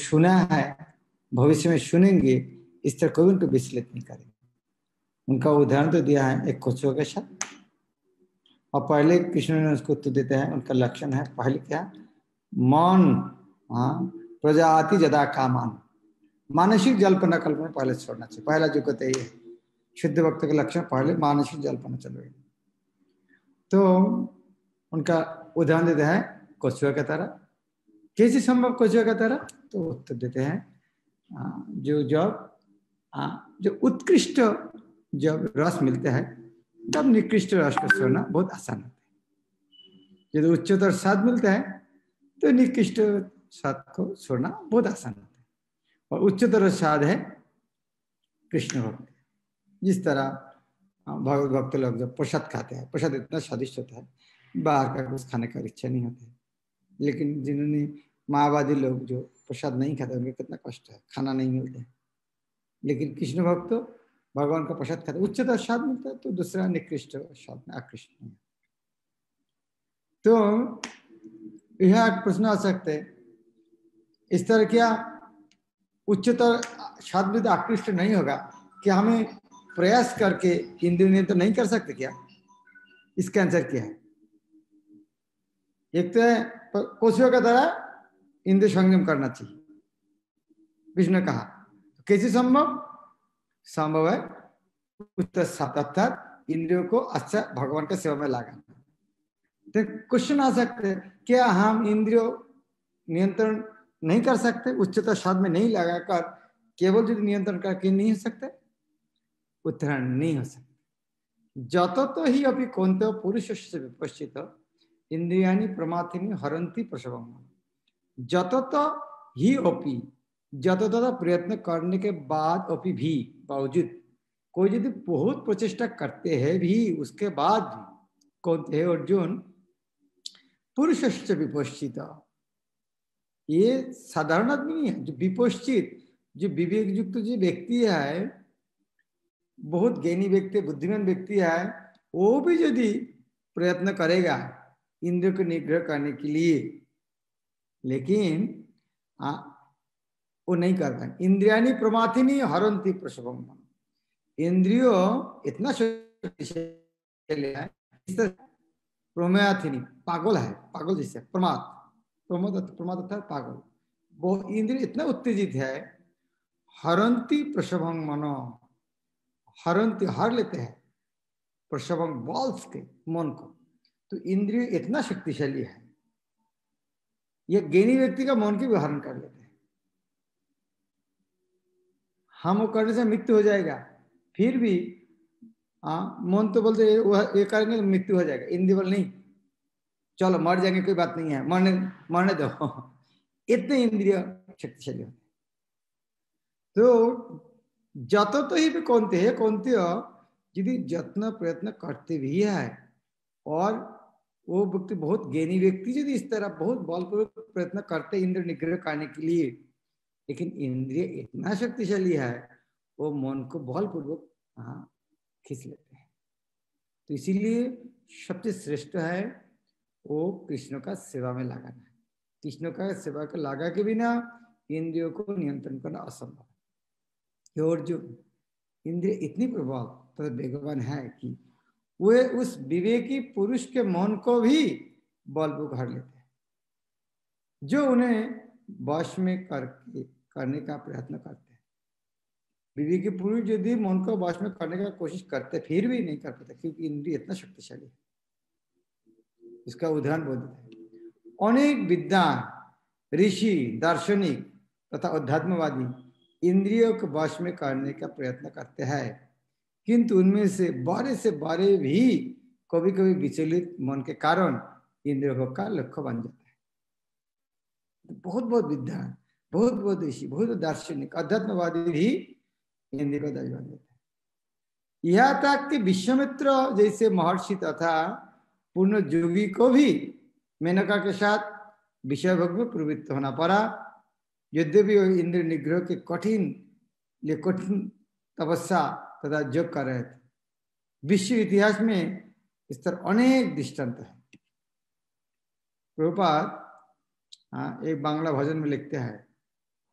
सुना है, भविष्य में सुनेंगे, इस तरह कोई उनको विचलित नहीं करेंगे। उनका उदाहरण तो दिया है एक कछुआ के साथ, और पहले कृष्ण ने उसको उत्तर देते हैं। उनका लक्षण है पहले क्या, मन, हाँ, प्रजाति जदा कामान, मानसिक जल्पना कल्पना पहले छोड़ना चाहिए। पहला जो कहते हैं शुद्ध भक्त का लक्षण पहले मानसिक जल्पना चल रही। तो उनका उदाहरण देते हैं कछुआ की तरह। कैसे संभव कछुआ की तरह? तो उत्तर देते हैं जो उत्कृष्ट जब रस मिलते हैं तब निकृष्ट रस को छोड़ना बहुत आसान होता है। जब उच्चतर स्वाद मिलता है तो निकृष्ट स्वाद को छोड़ना बहुत आसान होता है। और उच्चतर स्वाद है कृष्ण भक्ति। जिस तरह भगवत भक्त लोग जब प्रसाद खाते हैं, प्रसाद इतना स्वादिष्ट होता है, बाहर का कुछ खाने का इच्छा नहीं होता है। लेकिन जिन्होंने माओवादी लोग जो प्रसाद नहीं खाते उनके कितना कष्ट है, खाना नहीं मिलता है। लेकिन कृष्ण भक्त तो भगवान का प्रसाद खाते, उच्चतर स्वाद मिलता है, तो दूसरा निकृष्ट स्वाद में आकृष्ट नहीं। तो यह एक प्रश्न आ सकते है, इस तरह क्या उच्चतर स्वाद में आकृष्ट नहीं होगा, क्या हमें प्रयास करके इंद्रिय नियंत्रण नहीं कर सकते क्या? इसका आंसर क्या है? एक तो है कोशियों का तरह इंद्रिय संयम करना चाहिए, कृष्ण ने कहा। कैसे संभव? संभव है उत्तर सात, अर्थात इंद्रियों को अच्छा भगवान के सेवा में लगाना। तो क्वेश्चन आ सकते हैं, क्या हम इंद्रियों नियंत्रण नहीं कर सकते? उच्चतर स्वाद में नहीं लगाकर केवल यदि नियंत्रण करके नहीं हो सकते? उत्तर नहीं हो सकते। जततो ही अपि कौन्तेय पुरुषस्य विपश्चित इंद्रियाणि प्रमाथिनी हरन्ति प्रसवम। जततो ही अपि, जततो प्रयत्न करने के बाद अपि भी, बावजूद कोई यदि बहुत प्रचेष्टा करते हैं भी, उसके बाद भी कौन्तेय अर्जुन पुरुषस्य विपश्चित, ये साधारण आदमी नहीं है। जो विपश्चित, जो विवेक युक्त जो व्यक्ति है, बहुत ज्ञानी व्यक्ति, बुद्धिमान व्यक्ति है, वो भी यदि प्रयत्न करेगा इंद्रियों को निग्रह करने के लिए, लेकिन वो नहीं कर पाए। इंद्रियाणि प्रमाथिनी हरन्ति प्रसवम। इंद्रियों इतना शक्तिशाली है, प्रमाथिनी पागल है, पागल जैसे प्रमाद, प्रमाद अर्थात पागल। वो इंद्रिय इतना उत्तेजित है, हरन्ति प्रसवम मनो, हरन्ति हर लेते हैं प्रसवम बॉल्स के मन को। तो इंद्रिय इतना शक्तिशाली है, यह ज्ञानी व्यक्ति का मन की भी हरण कर लेते हैं। हम वो करने से मृत्यु हो जाएगा, फिर भी मन तो बोलते ये करेंगे मृत्यु हो जाएगा, इंद्रिय बोल नहीं, चलो मर जाएंगे कोई बात नहीं है, मरने दो। इतने इंद्रिय शक्तिशाली होते। तो जत तो ही भी कौनते है, कौनते यदि जत्न प्रयत्न करते भी है, और वो व्यक्ति बहुत ज्ञानी व्यक्ति यदि इस तरह बहुत बलपूर्वक प्रयत्न करते इंद्र निग्रह करने के लिए, लेकिन इंद्रिय इतना शक्तिशाली है, वो मन को बलपूर्वक खींच लेते हैं। तो इसीलिए सबसे श्रेष्ठ है वो कृष्ण का सेवा में लगाना है। कृष्ण का सेवा को लगा के बिना इंद्रियों को नियंत्रण करना असंभव है। और जो इंद्रिय इतनी प्रभाव तो भगवान है कि वे उस विवेकी पुरुष के मन को भी बलपूर्वक हर लेते हैं, जो उन्हें वश में करने का प्रयत्न करते हैं। विवेकी पुरुष यदि मन को वश में करने का कोशिश करते फिर भी नहीं कर पाते, क्योंकि इंद्रिय इतना शक्तिशाली है। इसका उदाहरण बोल देते हैं। अनेक विद्वान, ऋषि, दार्शनिक तथा अध्यात्मवादी इंद्रियों को वश में करने का प्रयत्न करते हैं, किंतु उनमें से बड़े भी कभी कभी विचलित मन के कारण इंद्रियों का लक्ष्य बन जाता है। बहुत विद्वान, बहुत ऋषि, बहुत दार्शनिक, अध्यात्मवादी भी इंद्रिय को दास बन जाते हैं। यह तक कि विश्वामित्र जैसे महर्षि तथा पूर्ण योगी को भी मेनका के साथ विषय भोग में प्रवृत्त होना पड़ा, यद्यपि इंद्र निग्रह के कठिन तपस्या तथा योग कर रहे थे। विश्व इतिहास में इस तरह अनेक दृष्टांत है। प्रभुपाद एक बांग्ला भजन में लिखते हैं,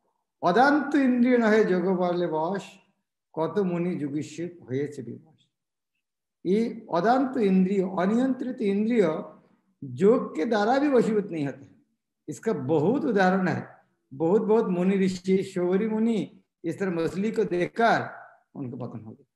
অদান্ত ইন্দ্রিয় নহে যোগ বলে বশ, কত মুনি যোগীশ্বর হয়েছে বিবশ। ये अदांत इंद्रिय, अनियंत्रित इंद्रिय योग के द्वारा भी वशीभूत नहीं होते। इसका बहुत उदाहरण है। बहुत बहुत मुनि ऋषि, शौरी मुनि इस तरह मछली को देखकर उनको पतन हो गया।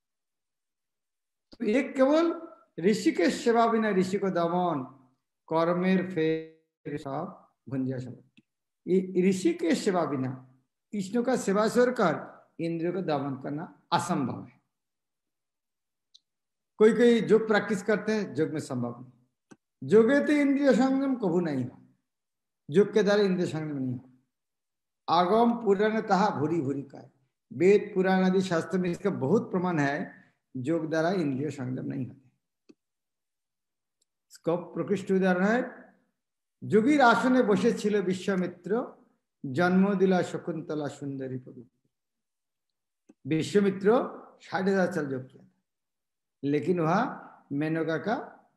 तो एक केवल ऋषि के सेवा बिना ऋषि को दमन, कर्मेर फेर सब भुंजा सब। ये ऋषि के सेवा बिना, कृष्ण का सेवा कर इंद्रियों को दमन करना असंभव है। कोई कोई योग प्रैक्टिस करते हैं, योग में संभव नहीं। योगे तो इंद्रिय संगम कभू नहीं हो, योग के द्वारा इंद्रिय संगम नहीं हो। आगम पुराण तहा भूरी भूरी का, वेद पुराण आदि शास्त्र में इसका बहुत प्रमाण है, योग द्वारा इंद्रिय संगम नहीं होते। इसका प्रकृष्ट उदाहरण है, যোগীর আসনে বসেছিল विश्वामित्र, जन्म दिला शकुंतला सुंदरी प्रभु। विश्वामित्र 10,500 साल योग किया, लेकिन वह मेनका का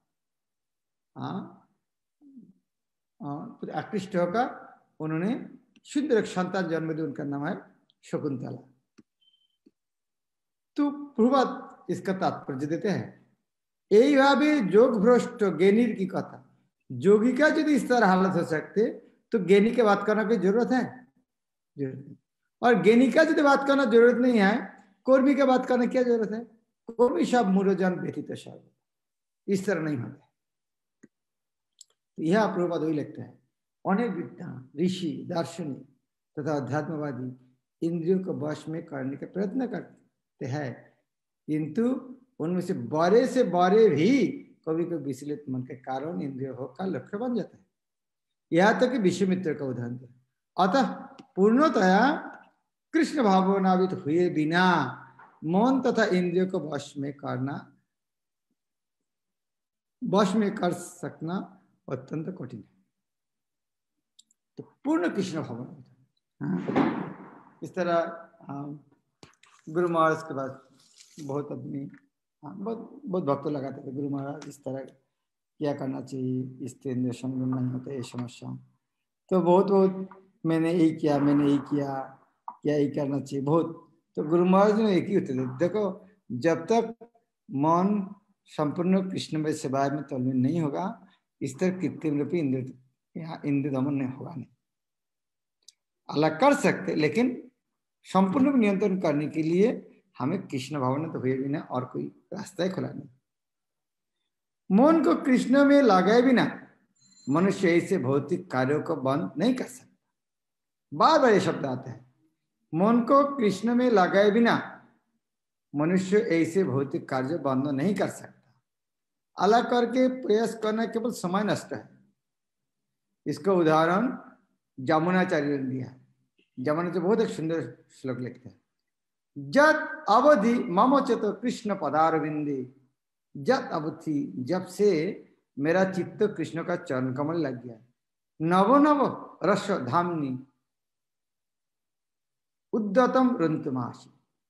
आकृष्ट होकर उन्होंने सुंदर एक संतान जन्म दी, उनका नाम है शकुंतला। तो प्रभुपाद इसका तात्पर्य देते हैं, यही भावे योग भ्रष्ट ज्ञानीर की कथा। योगी का यदि इस तरह हालत हो सकते तो ज्ञानी के बात करना की जरूरत है? जरूरत नहीं। और ज्ञानी का यदि बात करना जरूरत नहीं है, कर्मी का बात करना क्या जरूरत है? कर्मी सब मूर्जन व्यतीत सब, इस तरह नहीं होता। तो यह प्रभुपाद वही लगता है, अनेक विद्वान ऋषि दार्शनिक तथा अध्यात्मवादी इंद्रियों को वश में करने का प्रयत्न करते हैं, किंतु उनमें से बड़े भी कभी कभी विचलित मन के कारण इंद्रिय भोग का लक्ष्य बन जाता है। यह तक कि विश्वामित्र का उदाहरण दिया। अतः पूर्णतया कृष्ण भावनावित हुए बिना मन तथा इंद्रियों को वश में कर सकना अत्यंत कठिन है। तो पूर्ण कृष्ण भावना, इस तरह गुरु महाराज के बाद बहुत आदमी बहुत भक्त लगाते थे, गुरु महाराज इस तरह क्या करना चाहिए, इससे इंद्रिय संगम नहीं होते, ये समस्या। तो बहुत मैंने यही किया, क्या यही करना चाहिए बहुत। तो गुरु महाराज ने एक ही उत्तर दिया, देखो जब तक मन संपूर्ण कृष्णमय सेवा में तल्लीन नहीं होगा, इस तरह कृत्रिम रूपी इंद्रिय दमन नहीं होगा। नहीं अलग कर सकते, लेकिन संपूर्ण नियंत्रण करने के लिए हमें कृष्ण भावना तो हुए बिना और कोई रास्ता ही खुला नहीं। मन को कृष्ण में लगाए बिना मनुष्य ऐसे भौतिक कार्यों को बंद नहीं कर सकता। बार बार ये शब्द आते हैं, मन को कृष्ण में लगाए बिना मनुष्य ऐसे भौतिक कार्य बंद नहीं कर सकता। अलग करके प्रयास करना केवल समय नष्ट है। इसका उदाहरण जमुनाचार्य ने दिया। जमुनाचार्य बहुत एक सुंदर श्लोक लिखते हैं, जत अवधि मम चेतो कृष्ण पदारविंदे, जत अवधि जब से मेरा चित्त कृष्ण का चरण कमल लग गया, नव नव रस धामनी उद्दतम रुंतमासी।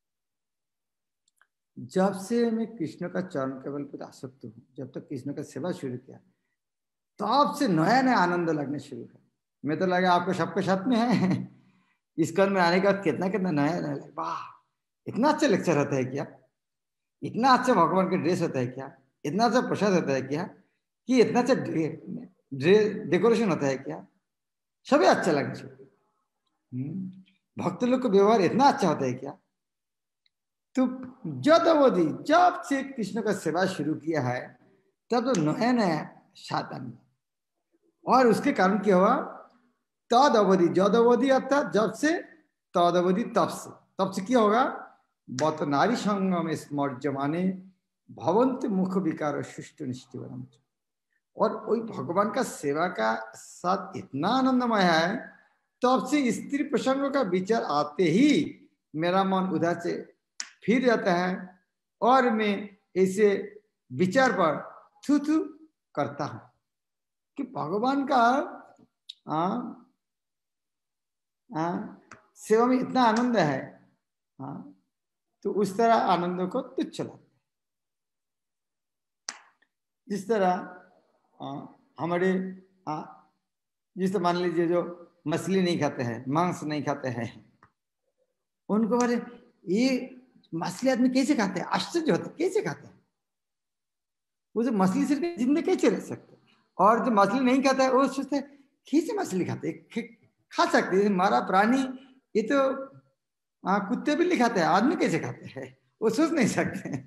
जब से मैं कृष्ण का चरण कमल पर आसक्त हूं, जब तक कृष्ण का सेवा शुरू किया, तब से नया नया आनंद लगने शुरू है। मैं तो लगा आपको सबके साथ में है, इसकन में आने के बाद कितना कितना नया नया लगा, वाह इतना अच्छा लेक्चर होता है क्या, इतना अच्छा भगवान का ड्रेस होता है क्या, इतना अच्छा प्रसाद होता है क्या, कि इतना अच्छा डेकोरेशन होता है क्या, सभी अच्छा लगना चाहिए। भक्त लोग का व्यवहार इतना अच्छा होता है क्या। तो जब अवधि जब से कृष्ण का सेवा शुरू किया है, तब तो नया नया साथ आने, और उसके कारण क्या हुआ, तद अवधि, जद अवधि अर्थात जब से, तद अवधि तब से क्या होगा, बत नारी संगम स्मर्जमाने भवंत मुख विकार सुष्टु निष्ठिवरम। और वही भगवान का सेवा का साथ इतना आनंदमय है, तब से स्त्री प्रसंगों का विचार आते ही मेरा मन उधर से फिर जाता है, और मैं ऐसे विचार पर थू थू करता हूं कि भगवान का सेवा में इतना आनंद है। तो उस तरह आनंद को तुच्छ लगता है। जिस तरह हमारे जिस मान लीजिए जो मछली नहीं खाते हैं, मांस नहीं खाते हैं, उनको बोले ये मछली आदमी कैसे खाते हैं, आश्चर्य होता है कैसे खाते हैं, वो जो मछली सिर्फ जिंदगी कैसे रह सकते, और जो मछली नहीं खाता है वो सोचते हैं कैसे मछली खाते, खा सकते हैं मारा प्राणी, ये तो कुत्ते बिल्ली खाते हैं, आदमी कैसे खाते हैं, वो सोच नहीं सकते हैं।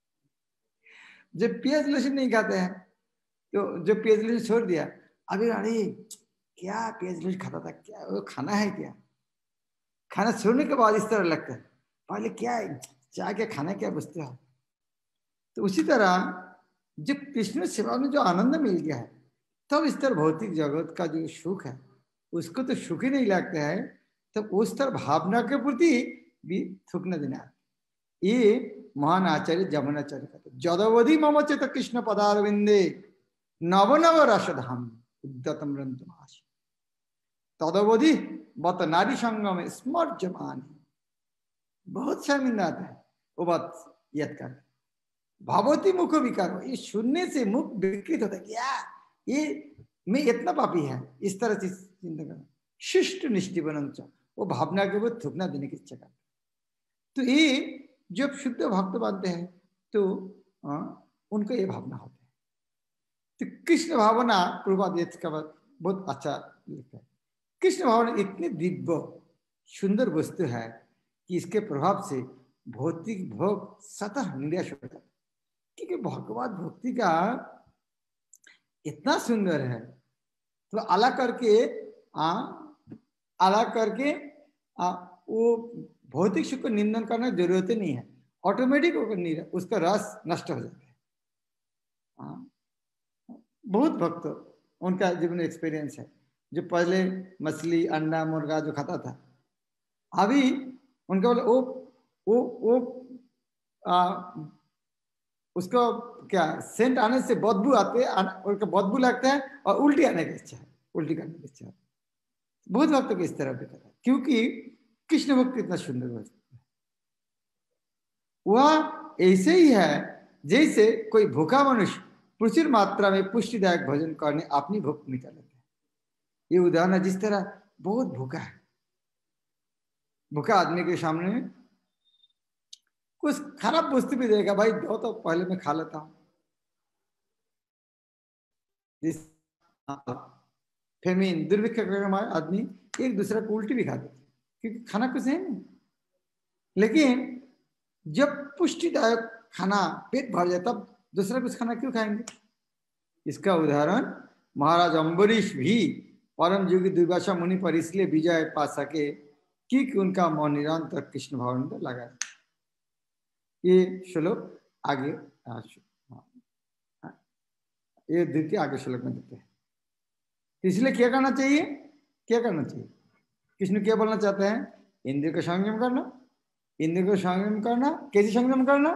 जब प्याज लहसुन नहीं खाते हैं तो जो प्याज लहसुन छोड़ दिया, अभी अरे क्या प्याज लहसुन खाता था, क्या वो खाना है क्या, खाना छोड़ने के बाद इस तरह लगता है पहले क्या है, चाय क्या खाना क्या बचता है। तो उसी तरह जब कृष्ण सेवा में जो आनंद मिल गया है, तब इस तरह भौतिक जगत का जो सुख है उसको तो सुख ही नहीं लगता है, तब उस तरह भावना के प्रति भी थूक न देना। ये महान आचार्य जमुनाचार्य कहते जदवधि मम चेत कृष्ण पदारविंदे नव नव रसधाम उद्यतम रंतुमाश तदवधि बत नारी संगम स्मर्जमान। बहुत शर्मिंदा आता है वो बात याद कर, भावती मुख विकार, ये सुनने से मुख विकृत होता है, क्या ये मैं इतना पापी है, इस तरह से चिंता करना। शिष्ट निष्ठि बनंच, वो भावना के वो थूकना देने की इच्छा करता। तो ये जब शुद्ध भक्त बनते हैं तो उनको ये भावना होता है। तो कृष्ण भावना पूर्वादेश का बहुत अच्छा लिखता है। कृष्ण भावना इतनी दिव्य सुंदर वस्तु है कि इसके प्रभाव से भौतिक भोग सतह निराश हो जाता है, क्योंकि भगवत भक्ति का इतना सुंदर है। तो अलग करके वो भौतिक सुख को निंदन करना जरूरत नहीं है, ऑटोमेटिक उसका रस नष्ट हो जाता है। बहुत भक्त उनका जीवन एक्सपीरियंस है, जो पहले मछली अंडा मुर्गा जो खाता था, अभी उनका बोले वो उसको क्या सेंट आने से बदबू आते, उनका बदबू लगता है और उल्टी आने की इच्छा है, उल्टी करने की इच्छा है। बहुत भक्त को इस तरह भी करता है, क्योंकि कृष्ण भक्ति इतना सुंदर है। वह ऐसे ही है जैसे कोई भूखा मनुष्य प्रचुर मात्रा में पुष्टिदायक भोजन करने अपनी भूख मिटा लेता है। ये उदाहरण है, जिस तरह बहुत भूखा है, भूखा आदमी के सामने कुछ खराब वस्तु भी देगा, भाई दो तो पहले मैं खा लेता हूं, फेमिन दुर्भिक्ष आदमी एक दूसरे को उल्टी भी खा देते, क्योंकि खाना कुछ है नहीं। लेकिन जब पुष्टिदायक खाना पेट भर जाए तब दूसरा कुछ खाना क्यों खाएंगे। इसका उदाहरण महाराज अम्बरीश भी परम योगी दुर्वासा मुनि पर इसलिए विजय पा सके क्योंकि उनका मन निरंतर कृष्ण भाव में लगा। ये श्लोक आगे ये द्वितीय आगे श्लोक में देते हैं। इसलिए क्या करना चाहिए, क्या करना चाहिए, कृष्ण क्या बोलना चाहते हैं, इंद्रिय का संयम करना। इंद्रिय को संयम करना कैसे संयम करना,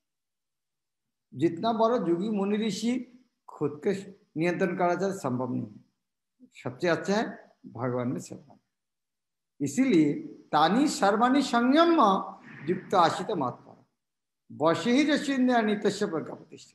जितना बड़ा योगी मुनि ऋषि खुद के नियंत्रण करा जाए संभव नहीं है, सबसे अच्छा है भगवान में शरण। इसीलिए तानी सर्वाणी संयम युक्त आशित महात्मा वशी ही नित्य प्रज्ञा प्रतिष्ठित।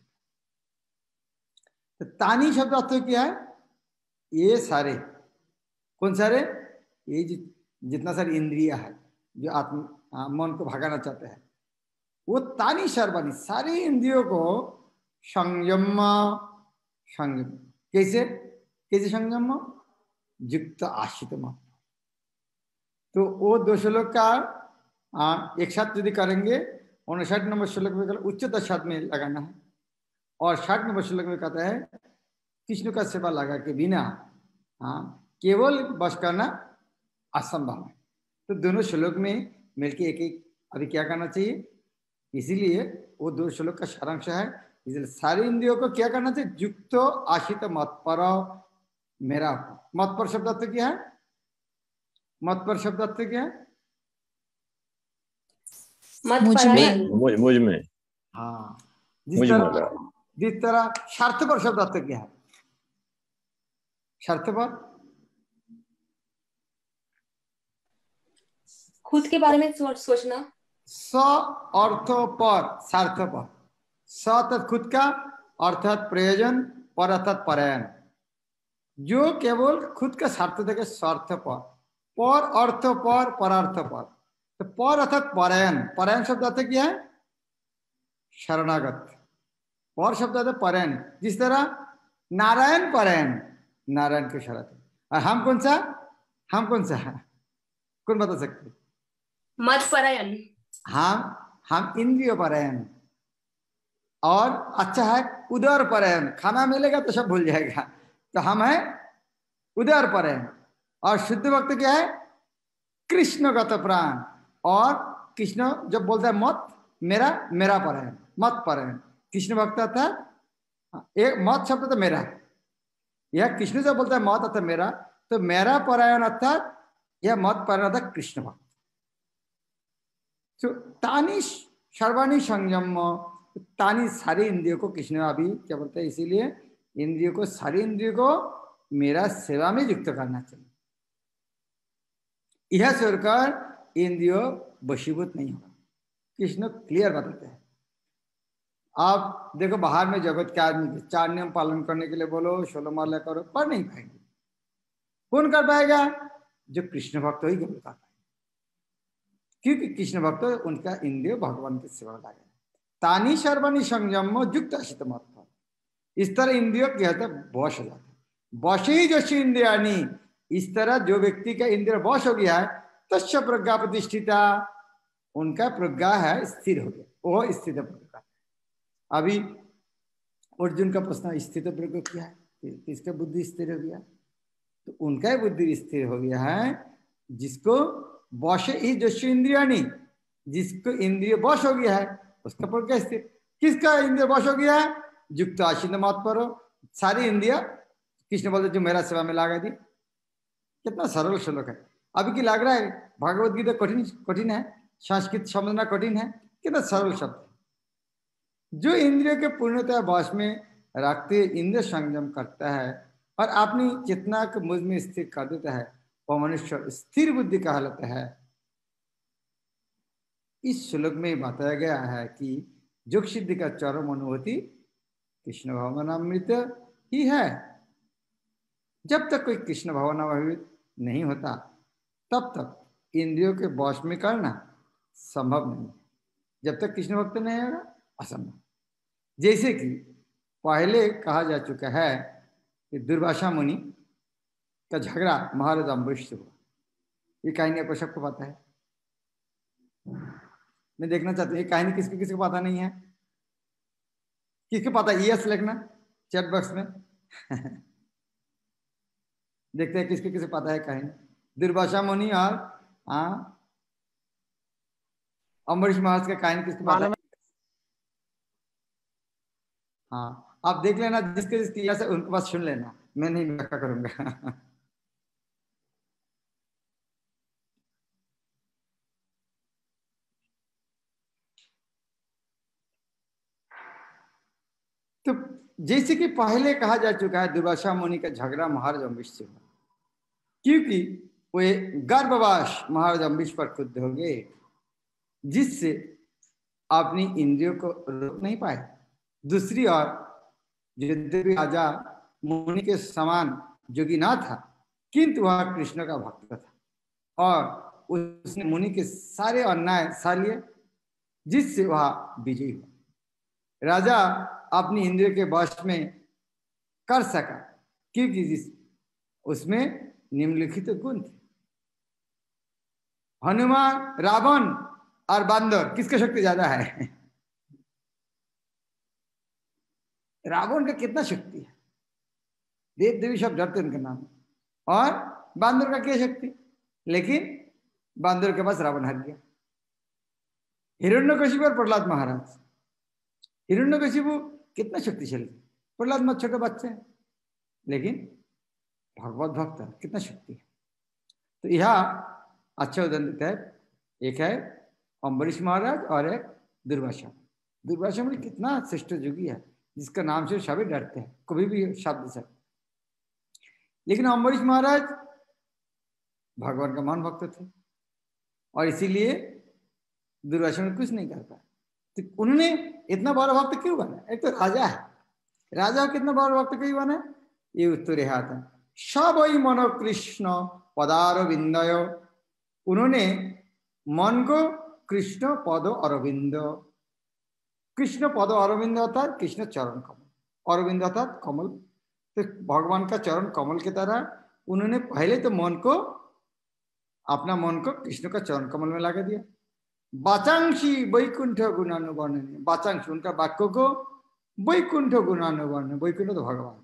तो तानी शब्द अर्थ क्या है, ये सारे, कौन सारे, ये जितना सारी इंद्रिया है जो आत्मा मन को भगाना चाहते हैं, वो तानी सर्वानी सारी इंद्रियों को संयम संयम कैसे कैसे संयम युक्त आश्रित मात्र। तो वो दो श्लोक का एक साथ यदि करेंगे 59 नंबर श्लोक में उच्चतर साथ में लगाना है, और 60 नंबर श्लोक में कहता है कृष्ण का सेवा लगा के बिना केवल बस करना असंभव है। तो दोनों श्लोक में मिलके एक एक अभी क्या करना चाहिए, इसीलिए वो दो श्लोक का सारांश है। इसलिए सारी इंद्रियों को क्या करना चाहिए, युक्त आशित मत पर मेरा। मत पर शब्द अर्थ क्या है, मत पर शब्द अर्थ क्या है, मुझ में। हाँ, जिस तरह शर्त पर शब्द अर्थ क्या है, शर्त पर खुद के बारे में सोचना, स अर्थ पर स्वार्थ पर, स अर्थात खुद का, अर्थात प्रयोजन, पर अर्थात परायण। जो केवल खुद का स्वार्थ देखे, स्वार्थ पर अर्थ पर परार्थ पर। तो पर अर्थात परायण, परायण शब्द अर्थ क्या है? शरणागत। पर शब्द अर्थ परायण, जिस तरह नारायण परायण, नारायण के शरण। और हम कौन सा, हम कौन सा, कौन बता सकते? मत परायण। हम इंद्रिय परायण। और अच्छा है उदर परायण, खाना मिलेगा तो सब भूल जाएगा, तो हम है उदर परायण। और शुद्ध भक्त क्या है? कृष्णगत प्राण। और कृष्ण जब बोलता है मत, मेरा, मेरा परायण, मत परायण। कृष्ण भक्त था एक मत शब्द तो मेरा, यह कृष्ण जब बोलता है मत अर्थात मेरा, तो मेरा परायण अर्थात यह मत परायण अर्थात कृष्ण भक्त। तो तानी सर्वाणी संयम, तानी सारी इंद्रियों को कृष्ण अभी क्या बोलते हैं, इसीलिए इंद्रियों को, सारी इंद्रियों को मेरा सेवा में युक्त करना चाहिए। यह छोड़कर इंद्रियों वशीभूत नहीं होगा, कृष्ण क्लियर बताते हैं। आप देखो बाहर में जगत के आदमी 4 नियम पालन करने के लिए बोलो, 16 माला करो, पर नहीं पाएंगे। कौन कर पाएगा? जो कृष्ण भक्त ही कर पाएगा, क्योंकि कृष्ण भक्त उनका इंद्रिय भगवान की सेवा लगा। तानी सर्वाणी संयम युक्त असित मत, इस तरह इंद्रियों क्या होता है? वश हो जाता है। वश ही जो इंद्रियाणी, इस तरह जो व्यक्ति का इंद्रिय वश हो गया है, तस्य प्रज्ञा प्रतिष्ठिता, उनका प्रज्ञा है स्थिर हो गया, वो स्थित प्रज्ञा। अभी अर्जुन का प्रश्न, स्थित प्रज्ञा क्या है? किसका बुद्धि स्थिर हो गया? तो उनका ही बुद्धि स्थिर हो गया है जिसको वश ही जो इंद्रियाणी, जिसको इंद्रिय वश हो गया है उसका प्रज्ञा स्थिर। किसका इंद्रिय वश हो गया है? युक्त आशीन मत पर, सारी इंद्रिया कृष्ण बोलते जो मेरा सेवा में लगा दी। कितना सरल श्लोक है। अभी की लग रहा है भागवत गीता कठिन कठिन है, संस्कृत समझना कठिन है, कितना सरल शब्द है। जो इंद्रियों के पूर्णतः वश में रखते इंद्रिय संयम करता है और अपनी चेतना को मुझ में स्थिर कर देता है, वह मनुष्य स्थिर बुद्धि कहलाता है। इस श्लोक में बताया गया है कि योग सिद्धि का चरम अनुभूति कृष्ण भावनामृत ही है। जब तक कोई कृष्ण भावनामृत नहीं होता तब तक इंद्रियों के वश में करना संभव नहीं। जब तक कृष्ण भक्त नहीं होगा असंभव। जैसे कि पहले कहा जा चुका है कि दुर्वासा मुनि का झगड़ा महाराज अम्बरीश से हुआ। ये कहानी आपको सबको पता है। मैं देखना चाहता हूँ ये कहानी किसको किसको पता नहीं है, किसको पता है? यस लिखना चैट बॉक्स में देखते हैं किसको किसको पता है कहानी। दुर्वासा मुनि और अम्बरीश महाराज का कहानी किसको पता है? हाँ आप देख लेना, जिसके जिसकी यस है उनके पास सुन लेना, मैं नहीं व्याख्या करूंगा तो जैसे कि पहले कहा जा चुका है दुर्वासा मुनि का झगड़ा महाराज अम्बरीश से हुआ, क्योंकि वे गर्भवास महाराज अम्बरीश पर क्रुद्ध हो गए, जिससे अपनी इंद्रियों को रोक नहीं पाए। दूसरी ओर यद्यपि राजा मुनि के समान योगी ना था, किंतु वह कृष्ण का भक्त था और उसने मुनि के सारे अन्याय सह लिए, जिससे वह विजयी हुआ। राजा अपनी इंद्रियों के वश में कर सका क्योंकि उसमें निम्नलिखित गुण थे। हनुमान, रावण और बांदर किसका शक्ति ज्यादा है? रावण का कितना शक्ति है, देव देवी सब डरते उनके नाम। और बांदर का क्या शक्ति? लेकिन बांदर के पास रावण हार गया। हिरण्यकशिपु और प्रहलाद महाराज, हिरण्यकशिपु कितना शक्तिशाली, प्रहलाद मत छोटे बच्चे हैं, लेकिन भगवत भक्त है, कितना शक्ति है। तो यह अच्छा उदाहरण देता है। एक है अम्बरीश महाराज और एक दुर्वासा। दुर्वासा में कितना श्रेष्ठ योगी है जिसका नाम से सभी डरते हैं कभी भी शब्द से। लेकिन अम्बरीश महाराज भगवान का महान भक्त थे और इसीलिए दुर्वासा में कुछ नहीं कर पाया। तो उन्होंने इतना बड़ा भक्त क्यों बना? एक तो राजा है, राजा कितना बड़ा भक्त क्यों बना? ये उत्तर हाथ है सबई मनो कृष्ण पदारविंदय, उन्होंने मन को कृष्ण पद अरविंद, कृष्ण पद अरविंद अर्थात कृष्ण चरण कमल, अरविंद अर्थात कमल, तो भगवान का चरण कमल की तरह उन्होंने पहले तो मन को, अपना मन को कृष्ण का चरण कमल में लगा दिया। वाचांशी वैकुंठ गुणानुवर्णन, वाचांशी उनका वाक्य को वैकुंठ गुणानुवर्णन, वैकुंठ तो भगवान,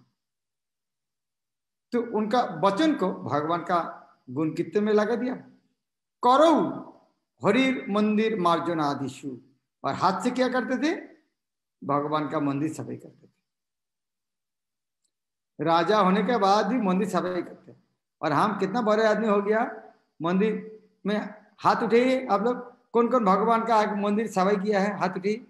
तो उनका वचन को भगवान का गुण कीर्तन में लगा दिया। करो हरि मंदिर मार्जन आदिशु, और हाथ से क्या करते थे, भगवान का मंदिर सफाई करते थे। राजा होने के बाद भी मंदिर सफाई करते, और हम कितना बड़े आदमी हो गया, मंदिर में हाथ उठाइए आप लोग, कौन कौन भगवान का मंदिर सफाई किया है, हाथ उठाइए।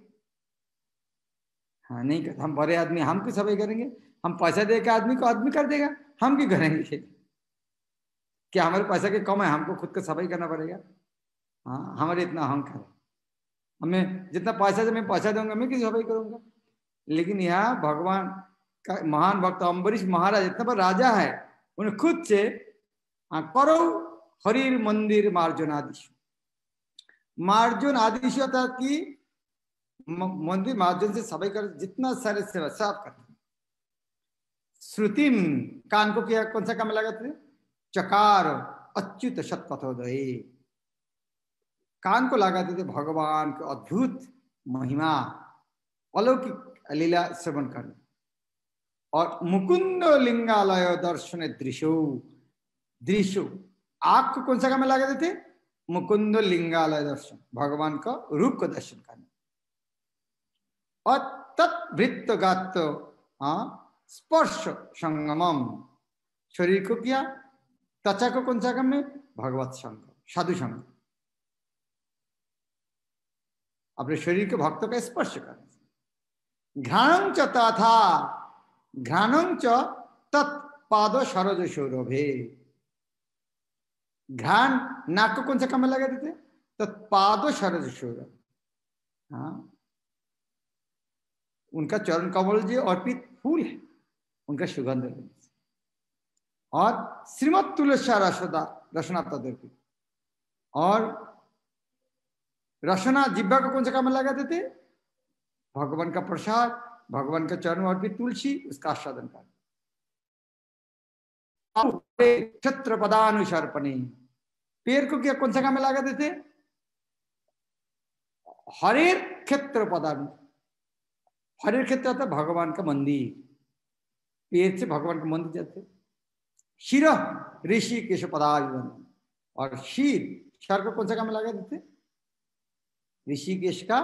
हाँ नहीं करते, हम बड़े आदमी, हम क्यों सफाई करेंगे, हम पैसा देकर आदमी को आदमी कर देगा, हम क्यों करेंगे, क्या हमारे पैसा के कम है, हमको खुद को सफाई करना पड़ेगा। हाँ हमारे इतना अहंकार है, हमें जितना पैसा से मैं पैसा दूंगा मैं किसी सफाई करूंगा। लेकिन यहाँ भगवान का महान भक्त अम्बरीश महाराज इतना बड़ा राजा है, उन्हें खुद से करो हरिर मंदिर मार्जन आदिश, मार्जन आदिश होता कि मंदिर मार्जन से सफाई कर, जितना सारे सेवा साफ करते। श्रुतिम, कान को क्या कौन सा काम लगाते थे, चकार अच्युत शतपथोदय, कान को लगाते थे भगवान के अद्भुत महिमा अलौकिक लीला श्रवण करने। और मुकुंद लिंगालय दर्शन दृश्यो, दृश्यो आंख को कौन सा काम लगाते थे, मुकुंद लिंगालय दर्शन, भगवान का रूप को दर्शन करने। और तत्वृत्त गात स्पर्श संगमम, शरीर को किया, त्वचा को कौन सा काम में, भगवत संग, साधु संग, अपने शरीर के भक्तों का स्पर्श करने। घ्राणं च तथा, घ्राणं च तत्पाद सरोज सौरभे, घ्राण नाक को कौन सा काम में लगा देते, तत्पाद सरोज सौरभ, हाँ उनका चरण कमल जी अर्पित फूल है, उनका सुगंध है। और श्रीमद तुलसी रसदा रसना तदर्पित, और रसना जिब्बा को कौन सा काम लगा देते, भगवान का प्रसाद, भगवान का चरण अर्पित तुलसी, उसका आस्वादन कर। क्षत्र पदानुसर्पणे, पैर को क्या कौन सा काम लगा देते, हरेर क्षेत्र पदानु, हरेर क्षेत्र आता भगवान का मंदिर, पैर से भगवान का मंदिर जाते। शिर ऋषि केश पदायुवन, और शीर सर को कौन सा काम लगा देते, ऋषिकेश का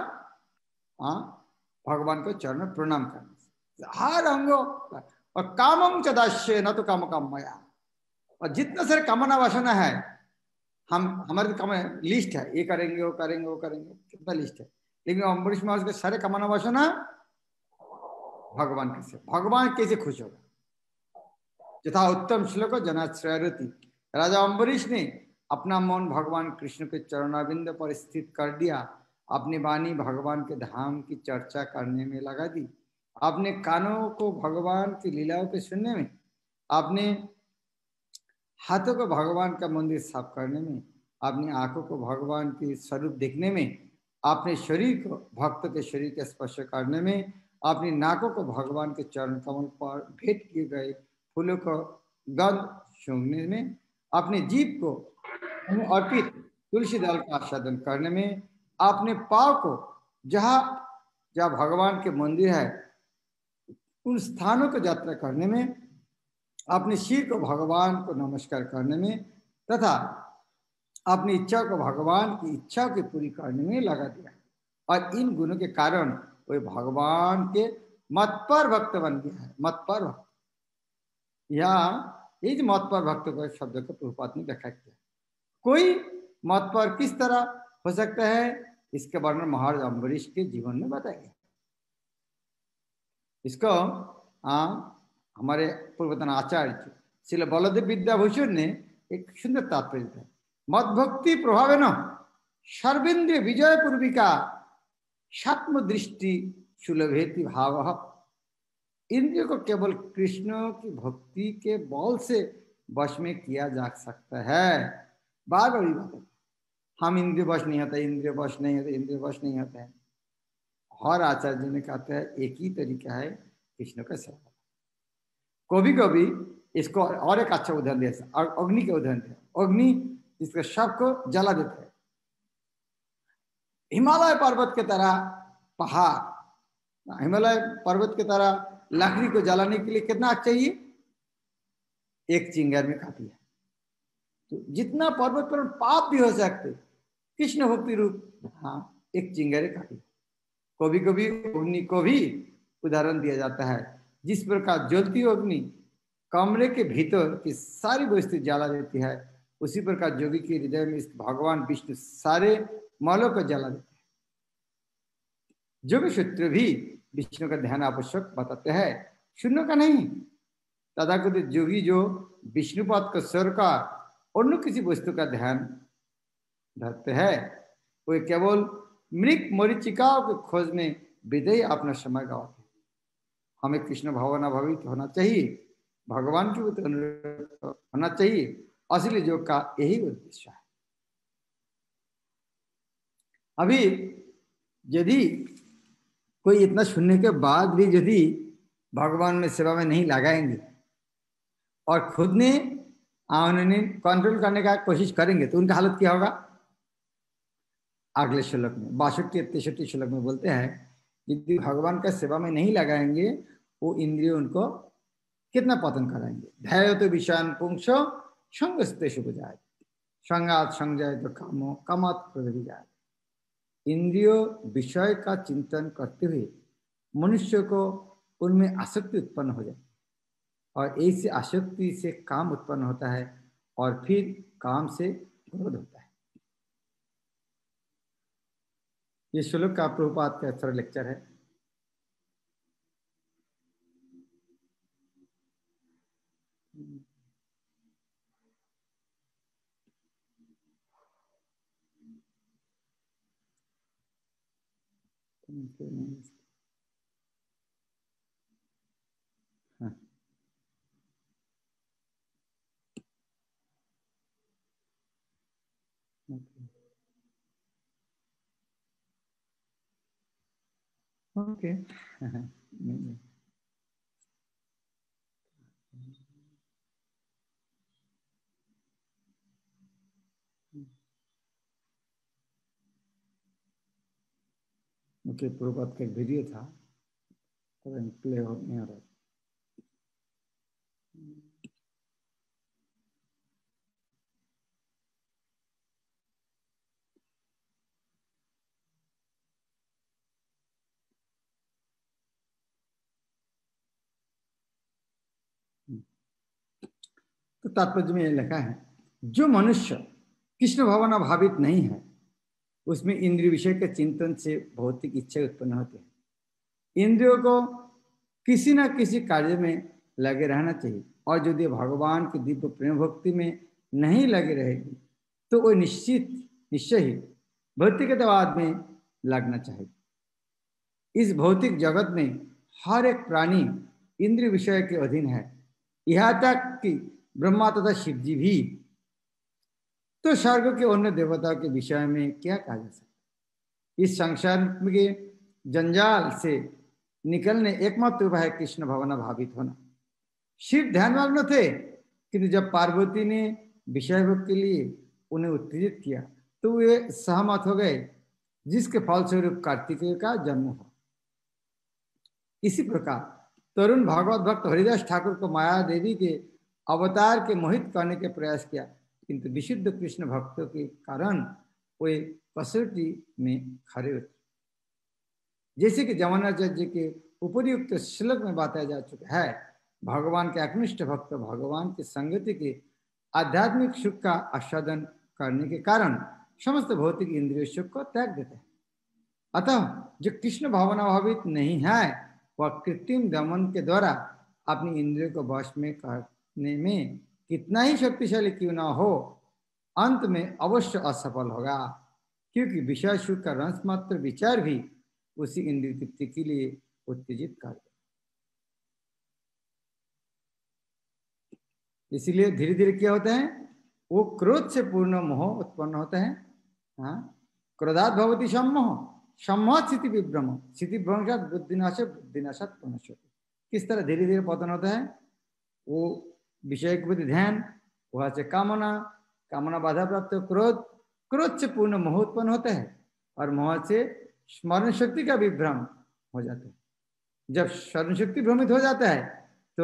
भगवान को चरण प्रणाम करने, हर अंगो। और कामम चदाश्य न तो काम काम मया, और जितना सारे कामना वासना है, हम हमारे काम लिस्ट है, ये करेंगे वो करेंगे वो करेंगे, कितना लिस्ट है, लेकिन अम्बरीश महाराज के सारे कामना वासना भगवान कैसे, भगवान कैसे खुश होगा। यथा उत्तम श्लोक जनाश्रयरति, राजा अम्बरीश ने अपना मन भगवान कृष्ण के चरणाबिंद पर स्थित कर दिया, अपनी वाणी भगवान के धाम की चर्चा करने में लगा दी, अपने कानों को भगवान की लीलाओं के सुनने में, अपने हाथों को भगवान का मंदिर साफ करने में, अपनी आंखों को भगवान की स्वरूप देखने में, अपने शरीर को भक्त के शरीर के स्पर्श करने में, अपनी नाकों को भगवान के चरण कमल पर भेंट किए गए फूलों को गंध सूंघने में, अपने जीभ को अर्पित तुलसी दल का आस्वादन करने में, अपने पाँव को जहाँ जहाँ भगवान के मंदिर है उन स्थानों को यात्रा करने में, अपने सिर को भगवान को नमस्कार करने में, तथा अपनी इच्छा को भगवान की इच्छा की पूरी करने में लगा दिया। और इन गुणों के कारण वह भगवान के मत पर भक्त बन गया है। मत पर भक्त, यहाँ इस मत पर भक्त को शब्द को प्रभुपाद ने व्याख्या किया। कोई मत पर किस तरह हो सकता है, इसके वर्णन महाराज अम्बरीश के जीवन में बताया गया। इसको हमारे पूर्वतन आचार्य श्रील बलदेव विद्याभूषण ने एक सुंदर तात्पर्य दिया। मत भक्ति प्रभाव न सर्वेन्द्रिय विजय पूर्विका सात्म दृष्टि सुलभेति भाव, इंद्रियों को केवल कृष्ण की भक्ति के बल से वश में किया जा सकता है। बार बार बात है, हम इंद्रिय वश नहीं होता, इंद्रिय वश नहीं होता, इंद्रिय वश नहीं होता है। हर आचार्य ने कहता है एक ही तरीका है कृष्ण का सेवा। कभी कभी इसको और एक अच्छा उदाहरण दिया, अग्नि के उदाहरण दिया। अग्नि इसका शव को जला देता है। हिमालय पर्वत के तरह पहाड़, हिमालय पर्वत के तरह लकड़ी को जलाने के लिए कितना आग चाहिए? एक चिंगार में काफी है। तो जितना पर्वत पर पाप भी हो सकते, कृष्ण भक्ति रूप हाँ एक चिंगारे काफी। कभी कभी अग्नि को भी उदाहरण दिया जाता है। जिस प्रकार ज्वलती अग्नि कमरे के भीतर की सारी वस्तु जला देती है, उसी प्रकार जोगी के हृदय में भगवान विष्णु सारे मलों को जला देते हैं। जोगी सूत्र भी विष्णु का ध्यान आवश्यक बताते हैं, शून्य का नहीं। तथाकथित जोगी जो विष्णुपद का स्वर का अन्य किसी वस्तु का ध्यान धरते हैं, वो केवल मृग मरीचिकाओं की खोज में विधेय अपना समय गवाते हैं। हमें कृष्ण भावनाभावित होना चाहिए, भगवान की अनुरूप होना चाहिए। असली योग का यही उद्देश्य है। अभी यदि कोई इतना सुनने के बाद भी यदि भगवान में सेवा में नहीं लगाएंगे और खुद ने कंट्रोल करने का कोशिश करेंगे, तो उनका हालत क्या होगा? अगले श्लोक में 62-63 श्लोक में बोलते हैं, यदि भगवान का सेवा में नहीं लगाएंगे वो इंद्रिय उनको कितना पतन कराएंगे। ध्याय तो विषयान पुंसो संगस्तेषु बुझाए, संगात संजय तो कामो कामात प्रगति जाए। इंद्रियों विषय का चिंतन करते हुए मनुष्य को उनमें आसक्ति उत्पन्न हो जाए, और ऐसी आसक्ति से काम उत्पन्न होता है, और फिर काम से क्रोध होता है। ये श्लोक का प्रभुपाद का अच्छा लेक्चर है। हाँ। ओके ओके, प्रभुपाद का एक वीडियो था, प्ले हो नहीं हो रहा। तो तात्पर्य में यह लिखा है, जो मनुष्य कृष्ण भावना भावित नहीं है, उसमें इंद्रिय विषय के चिंतन से भौतिक इच्छा उत्पन्न होती है। इंद्रियों को किसी न किसी कार्य में लगे रहना चाहिए, और यदि भगवान की दिव्य प्रेम भक्ति में नहीं लगे रहेगी, तो वो निश्चय ही भौतिकतावाद में लगना चाहिए। इस भौतिक जगत में हर एक प्राणी इंद्रिय विषय के अधीन है, यहाँ तक कि ब्रह्मा तथा शिव जी भी। तो स्वर्ग के अन्य देवताओं के विषय में क्या कहा जा सकता है? इस संसार के जंजाल से निकलने एकमात्र उपाय है कृष्ण भावना भावित होना। शिव ध्यानमग्न थे, किंतु जब पार्वती ने विषय भोग के लिए उन्हें उत्तेजित किया, तो वे सहमत हो गए, जिसके फलस्वरूप कार्तिकेय का जन्म हुआ। इसी प्रकार तरुण भागवत भक्त हरिदास ठाकुर को माया देवी के अवतार के मोहित करने के प्रयास किया, किंतु विशुद्ध कृष्ण भक्तों के कारण वे कसौटी में खड़े उतरे। जैसे कि जमुनाचार्य के उपर्युक्त श्लोक में बताया जा चुका है, भगवान के एकनिष्ठ भक्त भगवान की संगति के आध्यात्मिक सुख का आस्वादन करने के कारण समस्त भौतिक इंद्रिय सुख को त्याग देते हैं। अतः जो कृष्ण भावना भावित नहीं है, वह कृत्रिम दमन के द्वारा अपनी इंद्रियों को वश में करने में कितना ही शक्तिशाली क्यों ना हो, अंत में अवश्य असफल होगा, क्योंकि विषय सुख का रस मात्र विचार भी उसी इंद्रिय तृप्ति के लिए उत्तेजित कर दे। इसीलिए धीरे धीरे क्या होता है, वो क्रोध से पूर्ण मोह उत्पन्न होता है। हाँ, क्रोधात भवति सम्मोह, सम्मोह स्थिति विभ्रम, स्थिति भ्रंशात बुद्धिनाश, बुद्धिनाशात प्रणश्यति। किस तरह धीरे धीरे पतन होता है, वो विषय के प्रति ध्यान, वहां से कामना, कामना बाधा प्राप्त, क्रोध, क्रोध से पूर्ण मोह उत्पन्न होता है, और मोह से स्मरण शक्ति का विभ्रम हो जाता है। जब स्मरण शक्ति भ्रमित हो जाता है तो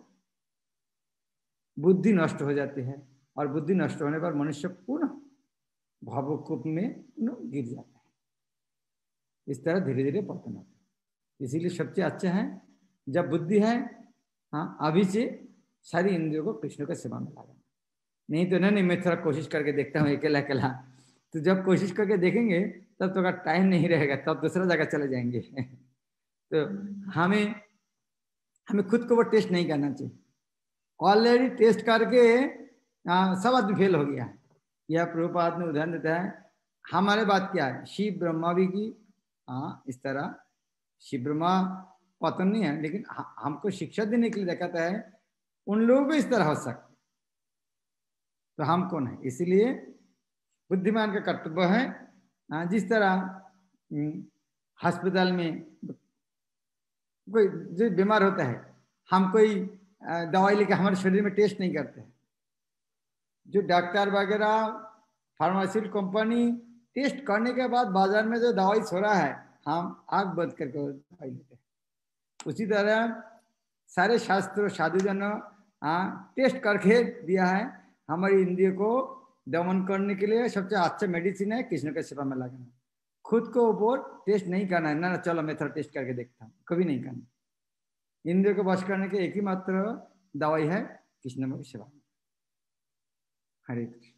बुद्धि नष्ट हो जाती है, और बुद्धि नष्ट होने पर मनुष्य पूर्ण भावकूप में गिर जाता है। इस तरह धीरे धीरे पतन होता है। इसीलिए सबसे अच्छा है जब बुद्धि है, हाँ, अभी से सारी इंद्रियों को कृष्ण का सेवा में लगाना। नहीं तो नहीं, मैं थोड़ा कोशिश करके देखता हूँ अकेला अकेला, तो जब कोशिश करके देखेंगे तब तो टाइम नहीं रहेगा, तब दूसरा जगह चले जाएंगे। तो हमें खुद को वो टेस्ट नहीं करना चाहिए। ऑलरेडी टेस्ट करके सब आदमी फेल हो गया है। यह प्रभुपाद ने उदाहरण देता है। हमारे बात क्या है, शिव ब्रह्मा भी की, हाँ, इस तरह शिव ब्रह्मा पतन नहीं है, लेकिन हमको शिक्षा देने के लिए दिखाता है उन लोगों को इस तरह हो सकता, तो हम कौन है। इसीलिए बुद्धिमान का कर्तव्य है, जिस तरह अस्पताल में कोई जो बीमार होता है, हम कोई दवाई लेके हमारे शरीर में टेस्ट नहीं करते हैं। जो डॉक्टर वगैरह फार्मास्यूटिकल कंपनी टेस्ट करने के बाद बाजार में जो दवाई छोड़ा है, हम आग बंद करके दवाई लेते हैं। उसी तरह सारे शास्त्र साधुजन टेस्ट करके दिया है। हमारी इंद्रियों को दमन करने के लिए सबसे अच्छा मेडिसिन है कृष्ण के सेवा में लगना। खुद को ऊपर टेस्ट नहीं करना है, ना चलो मैं थोड़ा टेस्ट करके देखता हूँ, कभी नहीं करना। इंद्रियों को वश करने के एक ही मात्र दवाई है कृष्ण में सेवा। हरे कृष्ण।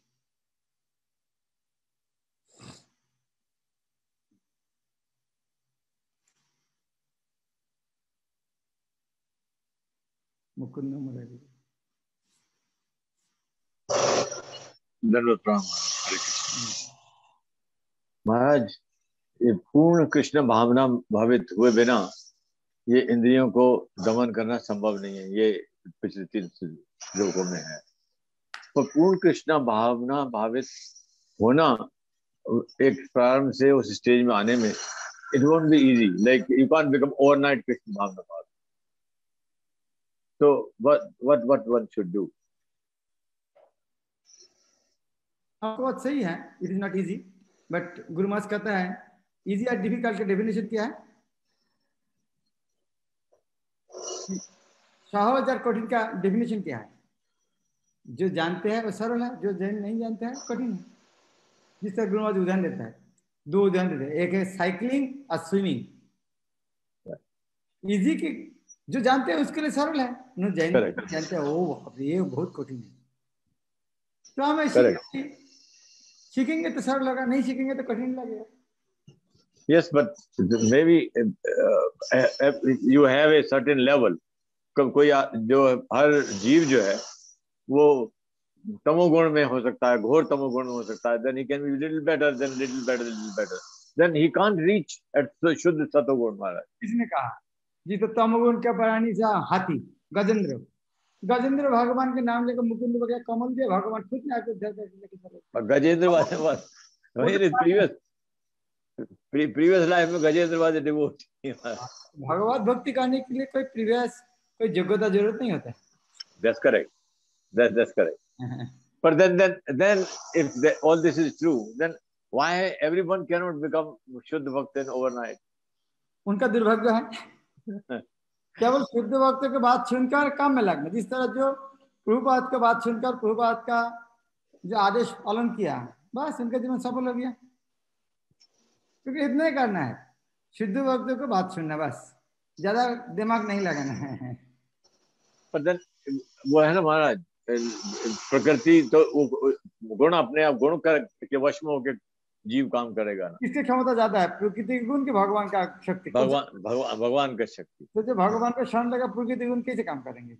मुकुंद मुरारी। धन्यवाद हरे कृष्ण। महाराज, ये पूर्ण कृष्ण भावना भावित हुए बिना ये इंद्रियों को दमन करना संभव नहीं है। ये पिछले 3 श्लोकों में है। तो पूर्ण कृष्ण भावना भावित होना एक प्रारंभ से उस स्टेज में आने में, it won't be easy. Like you can't become overnight Krishna Bhavna भावित. So what one should do? आपको बात सही है, it is not easy, but guru Maharaj कहता है इजी और डिफिकल्ट का डेफिनेशन क्या है? सहज और कठिन का डेफिनेशन क्या है? जो जानते हैं वो सरल है, जो नहीं जानते हैं कठिन है। जिस तरह गुरु महाराज उदाहरण देता है, 2 उदाहरण देते हैं, एक है साइकिलिंग और स्विमिंग। इजी की जो जानते हैं उसके लिए सरल है, जानते हैं वो ये बहुत कठिन है। तो हमें सीखेंगे तो सरल लगा, नहीं सीखेंगे तो कठिन लगेगा। Yes, but maybe you have a certain level. कोई जो हर जीव जो है वो तमोगुण में हो सकता है, घोर तमोगुण में हो सकता है, then he can be little better, then little better, little better, then he can't reach at शुद्ध सतोगुण। महाराज किसने कहा जी? तो तमोगुण का प्राणी सा हाथी गजेंद्र, गजेंद्र भगवान के नाम लेकर मुकुंद वगैरह कमल दिया, भगवान खुद ने आकर गजेंद्र वाले प्रीवियस लाइफ में गजेंद्र वाले डिवोटी। भगवत भक्ति करने के लिए कोई प्रीवियस कोई योग्यता जरूरत नहीं होता है। That's correct. That's correct. But then if all this is true, then why everyone cannot become शुद्ध भक्त in overnight? उनका दुर्भाग्य है। केवल शुद्ध भक्त के बात सुनकर काम में लगना। जिस तरह जो प्रभुपाद का बात सुनकर प्रभुपाद का जो आदेश पालन किया, बस उनका जीवन सफल हो गया। क्योंकि इतना ही करना है, शुद्ध भक्तों को बात सुनना, बस ज्यादा दिमाग नहीं लगाना है। पर then वो है ना महाराज, प्रकृति तो गुण अपने आप गुण के वश में होकर जीव काम करेगा ना। किसकी क्षमता ज्यादा है, प्रकृति के गुण की भगवान का शक्ति? भगवान का शक्ति। तो जो भगवान का शरण लगा, प्रकृति गुण कैसे काम करेंगे?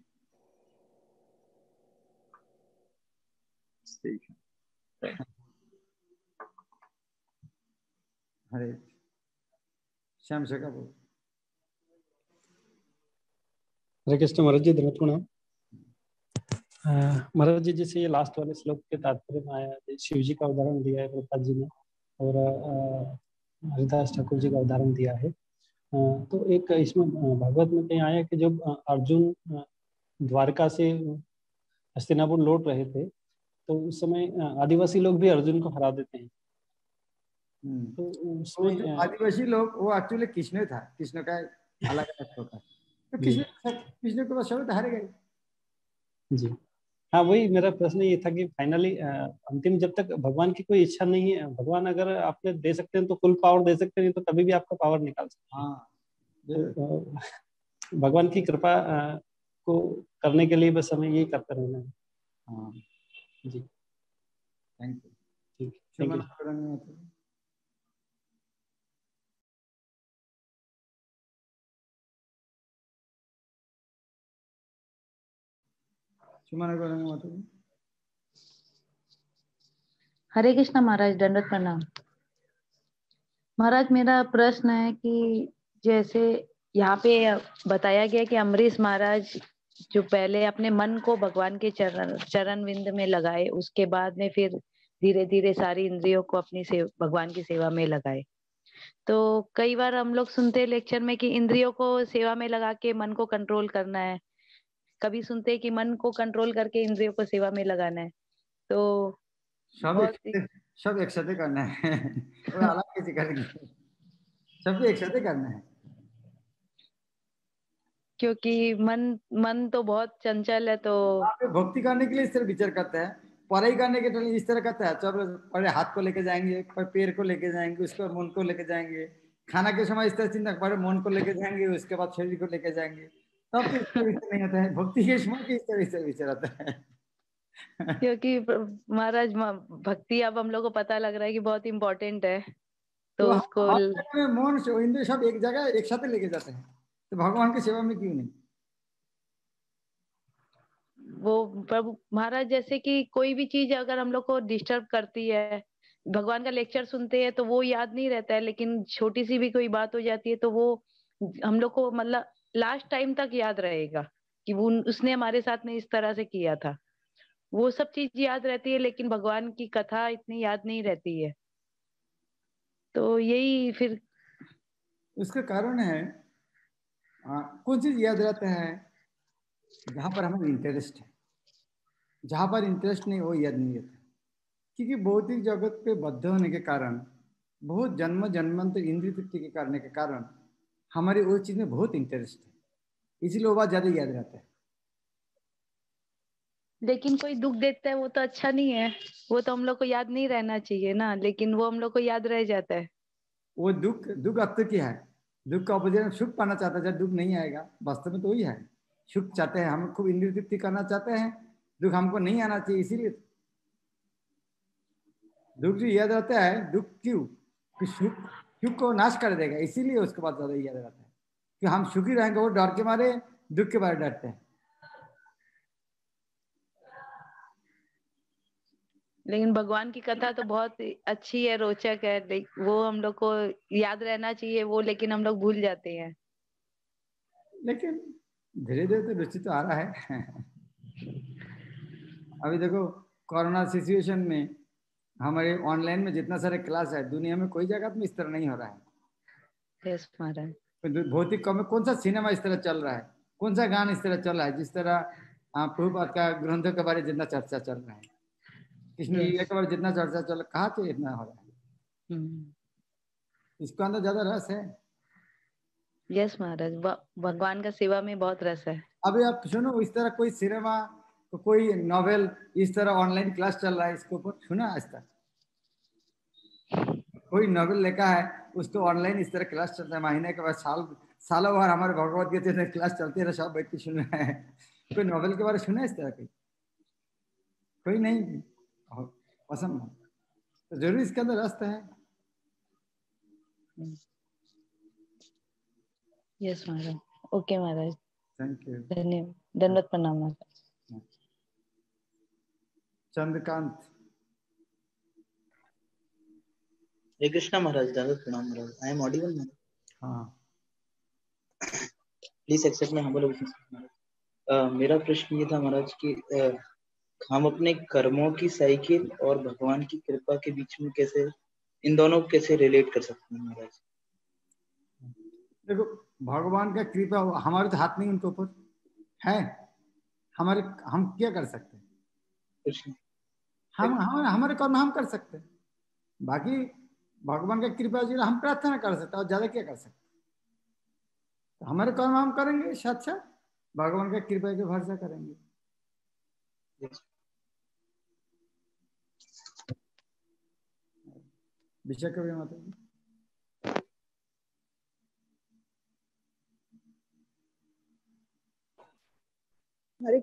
हरे श्याम से का बोल। हरे कृष्ण महाराज जी, धन्यवाद। महाराज जी, जैसे ये लास्ट वाले श्लोक के तात्पर्य में आया, शिव जी का उदाहरण दिया है प्रभुपाद जी ने, और हरिदास ठाकुर जी का उदाहरण दिया है। तो एक इसमें भागवत में कहीं आया कि जब अर्जुन द्वारका से हस्तिनापुर लौट रहे थे, तो उस समय आदिवासी लोग भी अर्जुन को हरा देते हैं। तो उसमें आदिवासी लोग, वो एक्चुअली कृष्ण था, कृष्ण का अलग अलग होता है, तो कृष्ण को बस हारे गए जी। हाँ, वही मेरा प्रश्न ये था कि फाइनली अंतिम जब तक भगवान की कोई इच्छा नहीं है, भगवान अगर आपने दे सकते हैं तो फुल पावर दे सकते हैं, तो कभी भी आपका पावर निकाल सकते हैं। हाँ, तो भगवान की कृपा को करने के लिए बस हमें यही करते रहना है। हाँ जी, थैंक यू। ठीक, थैंक यू। हरे कृष्णा महाराज, दंडवत प्रणाम। महाराज, मेरा प्रश्न है कि जैसे यहाँ पे बताया गया कि अम्बरीश महाराज जो पहले अपने मन को भगवान के चरण विंद में लगाए, उसके बाद में फिर धीरे धीरे सारी इंद्रियों को अपनी भगवान की सेवा में लगाए। तो कई बार हम लोग सुनते हैं लेक्चर में कि इंद्रियों को सेवा में लगा के मन को कंट्रोल करना है, कभी सुनते हैं कि मन को कंट्रोल करके इंद्रियों को सेवा में लगाना है। तो सब एक साथ करना है और अलग कैसे करेंगे, सब एक साथ करना है, क्योंकि मन तो बहुत चंचल है। तो भक्ति करने के लिए इस तरह विचार करता है, पढ़ाई करने के लिए इस तरह करता है, चलो पहले हाथ को लेके जाएंगे, फिर पैर को लेके जाएंगे, उसके बाद मन को लेके जाएंगे, खाना के समय इस तरह चिंता, पहले मन को लेके जाएंगे, उसके बाद शरीर को लेके जाएंगे, तब तो इस तरह नहीं होता है। भक्ति के समय इस तरह से विचार आता है क्योंकि महाराज भक्ति अब हम लोग को पता लग रहा है कि बहुत इम्पोर्टेंट है, तो उसको मन से इंद्रिय सब एक जगह एक साथ लेके जाते हैं, तो भगवान की सेवा में क्यों नहीं? वो प्रभु महाराज, जैसे कि कोई भी चीज अगर हम लोग को डिस्टर्ब करती है, भगवान का लेक्चर सुनते हैं तो वो याद नहीं रहता है, लेकिन छोटी सी भी कोई बात हो जाती है तो वो हम लोग को मतलब लास्ट टाइम तक याद रहेगा कि वो उसने हमारे साथ में इस तरह से किया था। वो सब चीज याद रहती है, लेकिन भगवान की कथा इतनी याद नहीं रहती है। तो यही फिर उसका कारण है, कुछ चीज याद रहता है जहां पर हमें इंटरेस्ट है, जहां पर इंटरेस्ट नहीं वो याद नहीं रहता, क्योंकि भौतिक जगत पे बद्ध होने के कारण, बहुत जन्म जन्मांतर इंद्रिय तृप्ति के करने के कारण हमारी वो चीज में बहुत इंटरेस्ट है, इसलिए वो बात ज्यादा याद रहता है। लेकिन कोई दुख देता है वो तो अच्छा नहीं है, वो तो हम लोग को याद नहीं रहना चाहिए ना, लेकिन वो हम लोग को याद रह जाता है। वो दुख अर्थ क्या है? दुख का ऑपोजिट सुख पाना चाहता है, जब दुख नहीं आएगा, वास्तव में तो वही है। सुख चाहते हैं हम, खूब इंद्रिय तृप्ति करना चाहते हैं, दुख हमको नहीं आना चाहिए, इसीलिए दुख जो याद रहता है। दुख क्यों? कि सुख को नाश कर देगा, इसीलिए उसके बाद ज्यादा याद रहता है कि हम सुखी रहेंगे, वो डर के मारे दुख के बारे डरते हैं। लेकिन भगवान की कथा तो बहुत अच्छी है, रोचक है, वो हम लोग को याद रहना चाहिए वो, लेकिन हम लोग भूल जाते हैं। लेकिन धीरे धीरे तो रुचि तो आ रहा है अभी देखो कोरोना सिचुएशन में हमारे ऑनलाइन में जितना सारे क्लास है, दुनिया में कोई जगह में इस तरह नहीं हो रहा है। यस महाराज। भौतिक कम में कौन सा सिनेमा इस तरह चल रहा है, कौन सा गान इस तरह चल रहा है, जिस तरह प्रभुपाद का ग्रंथों के बारे में जितना चर्चा चल रहा है, कृष्ण लीला के बारे में जितना चर्चा चल रहा है, कहाँ से इतना हो रहा है? इसको अंदर ज्यादा रस है। यस महाराज, भगवान का सेवा में बहुत रस है। अभी आप सुनो, इस तरह कोई सिनेमा, कोई नॉवेल इस तरह ऑनलाइन क्लास चल रहा है, इसके ऊपर सुना आज तक? कोई नॉवेल लिखा है उसको ऑनलाइन इस तरह क्लास चलता है, महीने के बाद सालों भर हमारे भगवत गीता क्लास चलती है, सब बैठ के सुन रहे हैं। कोई नॉवेल के बारे में सुना है इस तरह की? कोई नहीं पसंद, तो जरूर इसके अंदर रास्ता है। Yes Maharaj, okay Maharaj, thank you, धन्यवाद, दंडवत प्रणाम महाराज। चंद्रकांत। हरे कृष्णा महाराज, दंडवत प्रणाम महाराज। I am audible? हाँ, please accept my humble obeisance Maharaj. मेरा प्रश्न ये था महाराज कि हम अपने कर्मों की साइकिल और भगवान की कृपा के बीच में कैसे, इन दोनों को कैसे रिलेट कर सकते हैं महाराज? देखो, भगवान का कृपा हमारे तो हाथ नहीं उनके ऊपर है। हमारे हम क्या कर सकते हैं? कुछ नहीं। हम हमारे कर्म हम कर सकते हैं, बाकी भगवान का कृपा जो हम प्रार्थना कर सकते हैं और ज्यादा क्या कर सकते हैं? तो हमारे कर्म हम करेंगे, साथ साथ भगवान का कृपा के भरोसा करेंगे। विषय कभी माता जी। हरे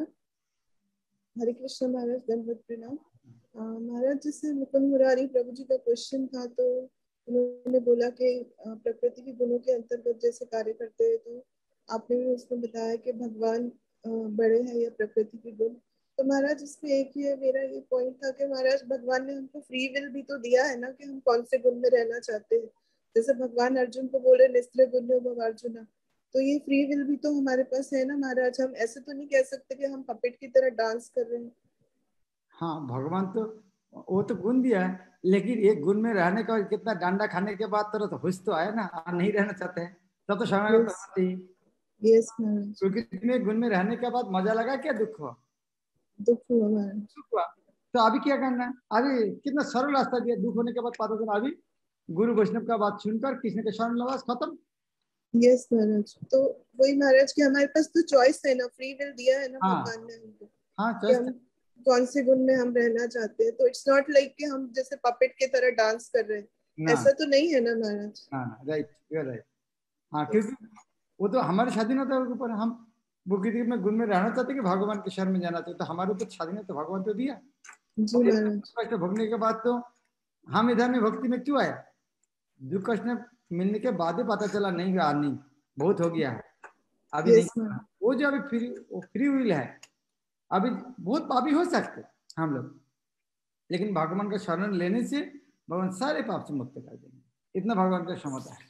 कृष्ण महाराज, दंडवत प्रणाम। महाराज, जैसे मुकुंद मुरारी प्रभु जी का क्वेश्चन था, तो उन्होंने बोला कि प्रकृति के गुणों के अंतर्गत जैसे कार्य करते हैं, तो आपने भी उसमें बताया कि भगवान बड़े हैं या प्रकृति के गुण। तो महाराज, इसमें एक ही मेरा ये पॉइंट था कि महाराज, भगवान ने हमको फ्री विल भी तो दिया है ना, कि हम कौन से गुण में रहना चाहते हैं। जैसे भगवान अर्जुन को बोले निस्त्र गुण्यो भव अर्जुना, तो ये फ्री विल भी तो हमारे पास है ना महाराज। हम ऐसे तो नहीं कह सकते कि हम पपेट की तरह डांस कर रहे हैं। हाँ, भगवान तो वो तो गुण दिया है, लेकिन एक गुण में रहने का कितना डांडा खाने के बाद तो हुश तो आया ना, नहीं रहना चाहते हैं तब तो शरणागत होना चाहिए। यस महाराज। क्योंकि तुम्हें गुण में रहने के बाद मजा लगा क्या दुख हुआ? दुख हुआ महाराज। दुख हुआ। तो अभी क्या करना है? अभी कितना सरल रास्ता दिया, दुख होने के बाद पता चला अभी गुरु वैष्णव का बात सुनकर कृष्ण के शरण लगा, खत्म। यस महाराज। तो वही महाराज कि हमारे पास तो चॉइस है ना, फ्री विल दिया है ना भगवान ने हमको, हाँ, कि हम कौन से गुण में हम रहना चाहते हैं। तो इट्स नॉट लाइक कि हम जैसे पपेट की तरह डांस कर रहे हैं, ऐसा तो नहीं है ना Maharaj. Right, you are right. हाँ, क्योंकि वो तो हमारे स्वाधीनता के ऊपर, हम बुद्धि में गुण में रहना चाहते कि भगवान के शरण में जाना चाहते, तो हमारे ऊपर स्वाधीनता भगवान तो दिया। जी महाराज। कष्ट भोगने के बाद तो हम इधर में भक्ति में क्यों आया? दुख कष्ट मिलने के बाद ही पता चला नहीं यार, नहीं बहुत हो गया है, अभी नहीं। वो जो अभी फ्री विल है, अभी बहुत पापी हो सकते हम लोग, लेकिन भगवान का शरण लेने से भगवान सारे पाप से मुक्त कर देंगे, इतना भगवान का क्षमता है।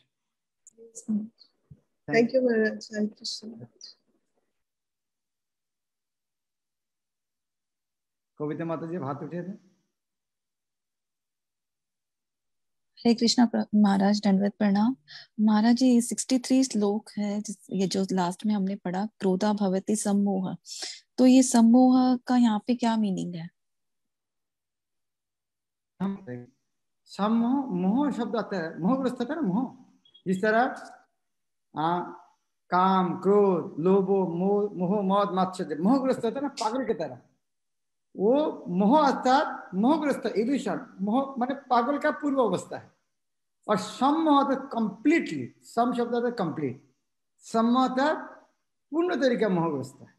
Thank you Maharaj. हरे कृष्ण। कविता माता जी हाथ उठे थे। हरे कृष्णा महाराज, दंडवत प्रणाम महाराज। ये 63 श्लोक है, ये जो लास्ट में हमने पढ़ा, क्रोधा भवति सम्मोह, तो ये सम्मोह का यहाँ पे क्या मीनिंग है? सम्मोह, मोह शब्द आता है, मोहग्रस्त है ना, मोह। जिस तरह काम, क्रोध, लोभो, मोह, मौत, मात्सर्य, मोहग्रस्त होता है ना, पागल की तरह। वो मोह अर्थात मोहग्रस्त, इल्यूशन, मोह माने पागल का पूर्व अवस्था है। और सम होता है कंप्लीटली, सम शब्द होता है कंप्लीट, सम होता है पूर्ण तरीका मोहग्रस्त है।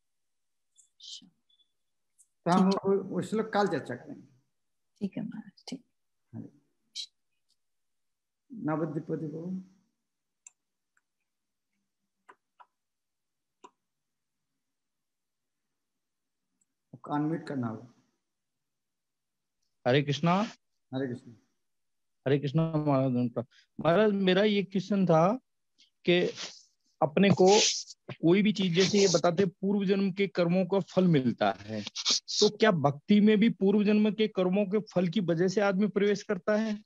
तो हम उस श्लोक काल चर्चा करेंगे। ठीक है महाराज, ठीक। नवद्वीपति को अनम्यूट करना होगा। हरे कृष्णा। हरे कृष्ण। हरे कृष्णा महाराज, मेरा ये क्वेश्चन था कि अपने को कोई भी चीज, जैसे ये बताते पूर्व जन्म के कर्मों का फल मिलता है, तो क्या भक्ति में भी पूर्व जन्म के कर्मों के फल की वजह से आदमी प्रवेश करता है,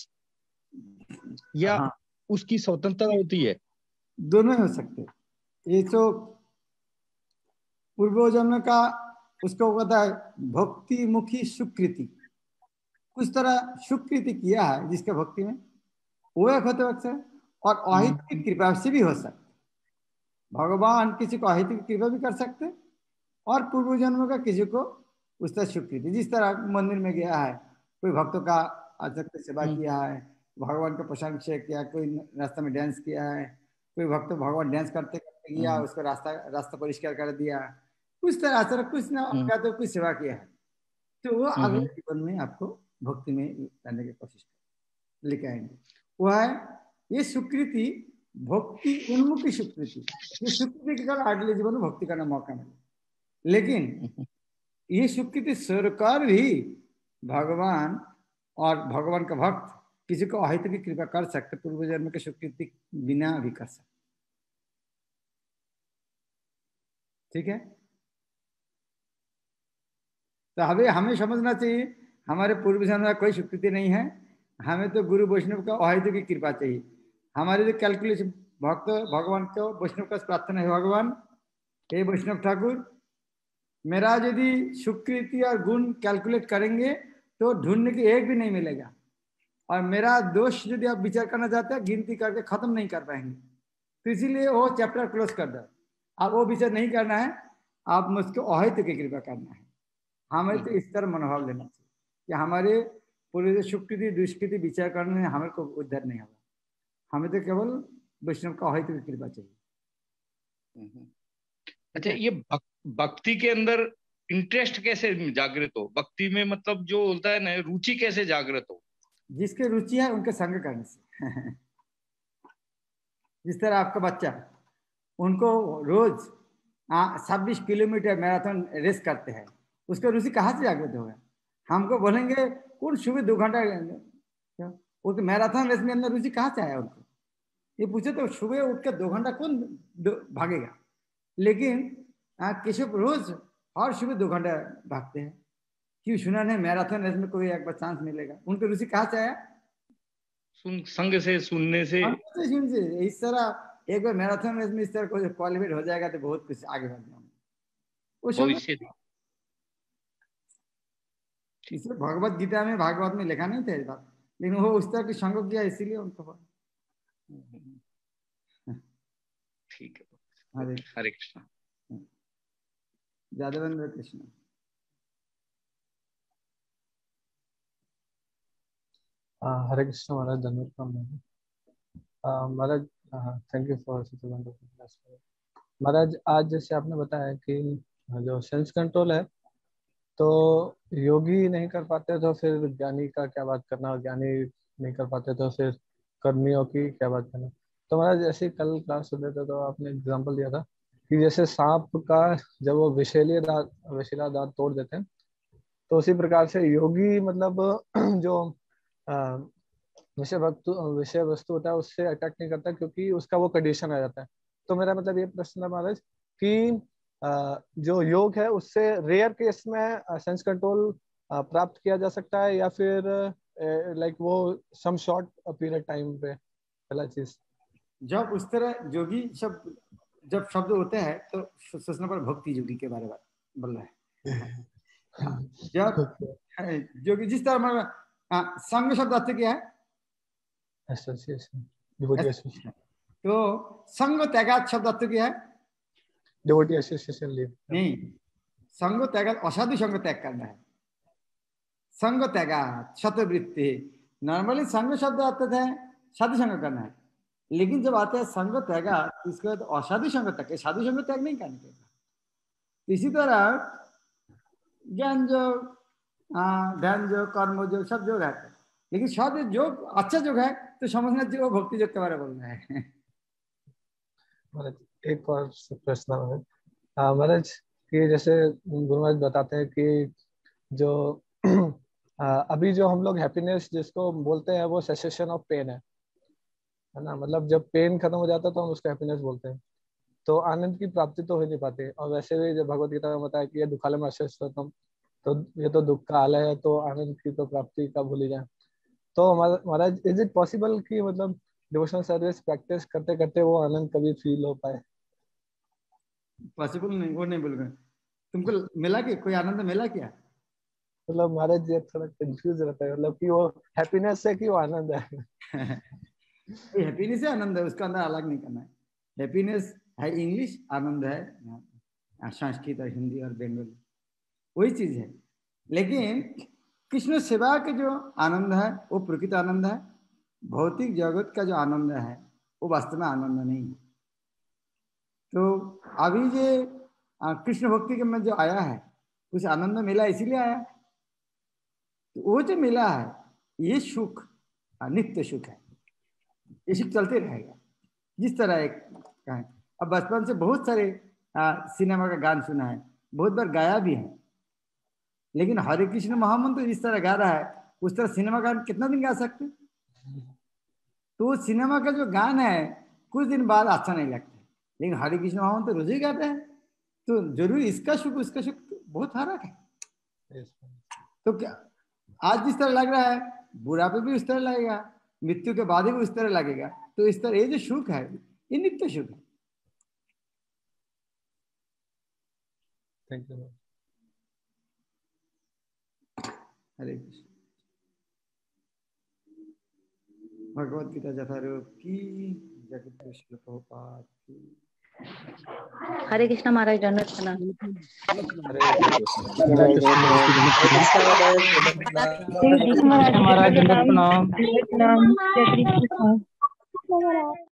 या उसकी स्वतंत्रता होती है? दोनों हो सकते। ये तो पूर्व जन्म का उसको कहता है भक्ति मुखी सुकृति, कुछ तरह सुकृति किया है जिसके भक्ति में, वो एक होते वक्त है। और अहित की कृपा से भी हो सकते, भगवान किसी को अहित की कृपा भी कर सकते, और पूर्व जन्म का किसी को उस तरह स्वीकृति। जिस तरह मंदिर में गया है, कोई भक्तों का आसक्त सेवा किया है, भगवान का प्रशंसा किया, कोई रास्ता में डांस किया है, कोई भक्त भगवान डांस करते करते गया, उसको रास्ता परिष्कार कर दिया, कुछ तरह से कुछ ना तो कुछ सेवा किया है, तो वो अगले जीवन में आपको भक्ति में लाने की कोशिश लेके आएंगे। वो है ये स्वीकृति, भक्ति उन्मुखी स्वीकृति। ये स्वीकृति के कारण अगले जीवन में भक्ति करने मौका मिले। लेकिन ये स्वीकृति सरकार भी भगवान और भगवान का भक्त किसी को अहित की कृपा कर सकते, पूर्व जन्म की स्वीकृति बिना भी कर सकते। ठीक है। तो हमें समझना चाहिए हमारे पूर्व जन्म का कोई स्वीकृति नहीं है, हमें तो गुरु वैष्णव का अहित की कृपा चाहिए। हमारे जो कैलकुलेशन भक्त भगवान को वैष्णव का प्रार्थना है, भगवान हे वैष्णव ठाकुर, मेरा यदि स्वीकृति और गुण कैलकुलेट करेंगे तो ढूंढने की एक भी नहीं मिलेगा, और मेरा दोष यदि आप विचार करना चाहते हैं गिनती करके खत्म नहीं कर पाएंगे। तो इसीलिए वो चैप्टर क्लोज कर दो। आप वो विचार नहीं करना है, आप मुझको अहित की कृपा करना है। हमें तो इस तरह मनोभाव लेना चाहिए कि हमारे पूरे स्वीकृति दुष्कृति विचार करने हमें को उद्धार नहीं होगा, हमें तो केवल वैष्णव का अहित की कृपा चाहिए। अच्छा, ये भक्ति के अंदर इंटरेस्ट कैसे जागृत हो? भक्ति में मतलब जो होता है ना, रुचि कैसे जागृत हो? जिसके रुचि है उनके संग करने से। जिस तरह आपका बच्चा, उनको रोज 26 किलोमीटर मैराथन रेस करते हैं, उसका रुचि कहाँ से जागृत होगा? हमको बोलेंगे कौन सुबह 2 घंटा, वो तो मैराथन रेस में अंदर रुचि कहाँ से आया उनको? ये पूछे तो सुबह उठ कर 2 घंटा कौन भागेगा? लेकिन केशव रोज हर सुबह 2 घंटा भागते हैं। क्यों? सुना नहीं मैराथन रेस में कोई एक बार चांस मिलेगा। उनकी रुचि कहाँ से आया? संग से, सुनने से। इस तरह एक बार मैराथन रेस में इस तरह कोई क्वालिफाइड हो जाएगा तो बहुत कुछ आगे बढ़ना। इसे भगवत गीता में, भागवत में लिखा नहीं था इस बात, लेकिन वो उस तरह की संग किया इसीलिए उनको। ठीक है, हरे कृष्ण। जादवेंद्र कृष्ण। हरे कृष्ण महाराज, धन्यवाद महाराज, thank you for such a wonderful class महाराज। आज जैसे आपने बताया कि जो सेंस कंट्रोल है तो योगी नहीं कर पाते तो फिर ज्ञानी का क्या बात करना, ज्ञानी नहीं कर पाते तो फिर कर्मियों की क्या बात करना। तो महाराज जैसे कल क्लास सुन थे तो आपने एग्जांपल दिया था कि जैसे सांप का जब वो विषैला दांत तोड़ देते हैं, तो उसी प्रकार से योगी मतलब जो विषय वस्तु होता है उससे अटैक नहीं करता, क्योंकि उसका वो कंडीशन आ जाता है। तो मेरा मतलब ये प्रश्न है महाराज कि जो योग है उससे रेयर केस में सेंस कंट्रोल प्राप्त किया जा सकता है, या फिर लाइक वो सम शॉर्ट पीरियड टाइम पे पहला चीज। जब उस तरह योगी जब शब्द होते हैं तो सोचना पर भक्ति योगी के बारे में बोल रहा है। जब योगी जिस तरह संग शब्द अर्थ क्या है? एसोसिएशन। तो संग त्यागात शब्द अर्थ क्या है? Devotee association leave. नहीं, संग त्यागात असाधु संग त्याग करना है। संग त्यागात शतवृत्ति, नॉर्मली संग शब्द अर्थ है साधु संग करना है, लेकिन जब आते हैं संग त्यागात इसके बाद असाधु संग त्याग, साधु संग त्याग नहीं करने के। इसी तरह ज्ञान योग, ध्यान योग, कर्म योग सब योग है, लेकिन सब योग अच्छा योग है तो समझना चाहिए वो भक्ति योग के बारे में बोलना है। एक और प्रश्न है महाराज कि जैसे गुरु महाराज बताते हैं कि जो अभी जो हम लोग हैप्पीनेस जिसको बोलते हैं वो सेसेशन ऑफ पेन है ना, मतलब जब पेन खत्म हो जाता है तो हम उसको हैप्पीनेस बोलते हैं। तो आनंद की प्राप्ति तो हो नहीं पाती, और वैसे भी जब भगवत गीता में बताया कि ये दुखालय में अशेषतम, तो ये तो दुख का आलय है, तो आनंद की तो प्राप्ति कब भूली जाए। तो महाराज इज इट पॉसिबल कि मतलब डिवोशनल सर्विस प्रैक्टिस करते करते वो आनंद कभी फील हो पाए? पॉसिबल नहीं, वो नहीं बोल रहे। तुमको मिला कि कोई आनंद मिला क्या? मतलब महाराज ये थोड़ा कंफ्यूज रहता है, मतलब कि वो हैप्पीनेस है कि वो आनंद है? हैप्पीनेस है, आनंद है, उसका अंदर अलग नहीं करना है। हैप्पीनेस है इंग्लिश, आनंद है संस्कृत और हिंदी और बंगाली, वही चीज है। लेकिन कृष्ण सेवा के जो आनंद है वो प्रकृत आनंद है, भौतिक जगत का जो आनंद है वो वास्तव में आनंद नहीं है। तो अभी ये कृष्ण भक्ति के में जो आया है कुछ आनंद मिला इसीलिए आया, तो वो जो मिला है ये सुख नित्य सुख है, ये सुख चलते रहेगा। जिस तरह एक कहें, अब बचपन से बहुत सारे सिनेमा का गान सुना है, बहुत बार गाया भी है, लेकिन हरे कृष्ण महामंत्र जिस तरह गा रहा है उस तरह सिनेमा गान कितना दिन गा सकते? तो सिनेमा का जो गान है कुछ दिन बाद अच्छा नहीं लगता, लेकिन हरे कृष्ण महामंत्र रोज ही गाते हैं। तो जरूर इसका सुख उसका सुख बहुत फर्क है। तो क्या आज जिस तरह लग रहा है बुढ़ापे भी उस तरह लगेगा, मृत्यु के बाद भी उस तरह लगेगा। तो इस तरह ये जो सुख है ये नित्य सुख है। Thank you. हरे कृष्ण। भगवद गीता यथारूप की, जगत गुरु श्रील प्रभुपाद की। हरे कृष्ण महाराज, दंडवत प्रणाम। महाराज दंडवत प्रणाम।